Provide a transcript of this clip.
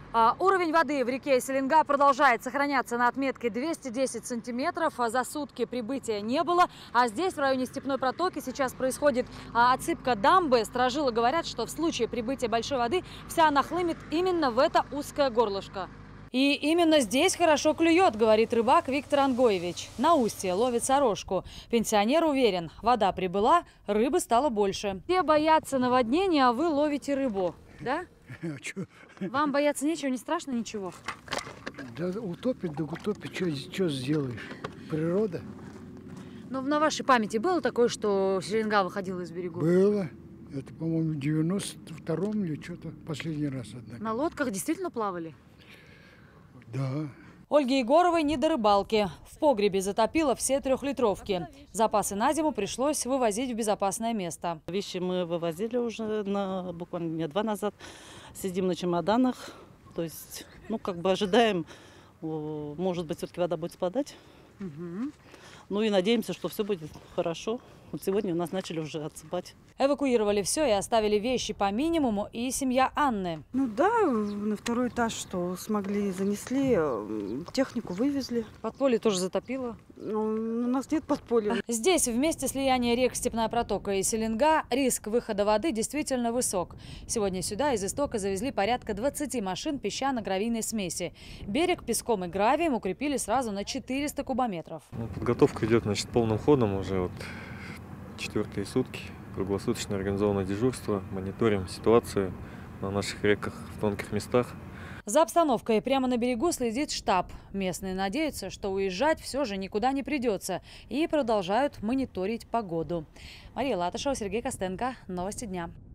Уровень воды в реке Селенга продолжает сохраняться на отметке 210 сантиметров. За сутки прибытия не было. А здесь, в районе Степной протоки, сейчас происходит отсыпка дамбы. Сторожилы говорят, что в случае прибытия большой воды вся она хлынет именно в это узкое горлышко. И именно здесь хорошо клюет, говорит рыбак Виктор Ангоевич. На устье ловит сорожку. Пенсионер уверен, вода прибыла, рыбы стало больше. Все боятся наводнения, а вы ловите рыбу, да? Вам бояться нечего, не страшно ничего? Да утопит, что сделаешь? Природа. Но на вашей памяти было такое, что Селенга выходила из берегов? Было. Это, по-моему, в 92-м или что-то последний раз одна. На лодках действительно плавали? Да. Ольге Егоровой не до рыбалки. В погребе затопило все 3-литровки. Запасы на зиму пришлось вывозить в безопасное место. Вещи мы вывозили уже буквально дня 2 назад. Сидим на чемоданах. То есть, ожидаем, может быть, все-таки вода будет спадать. Ну и надеемся, что все будет хорошо. Вот сегодня у нас начали уже отсыпать. Эвакуировали все и оставили вещи по минимуму и семья Анны. Ну да, на 2-й этаж что смогли, занесли, технику вывезли. Подполье тоже затопило? Ну, у нас нет подполья. Здесь в месте слияния рек Степная протока и Селенга риск выхода воды действительно высок. Сегодня сюда из истока завезли порядка 20 машин песчано-гравийной смеси. Берег песком и гравием укрепили сразу на 400 кубометров. Подготовка идет, полным ходом уже 4-е сутки. Круглосуточно организовано дежурство, мониторим ситуацию на наших реках в тонких местах. За обстановкой прямо на берегу следит штаб. Местные надеются, что уезжать все же никуда не придется, и продолжают мониторить погоду. Мария Латышева, Сергей Костенко. Новости дня.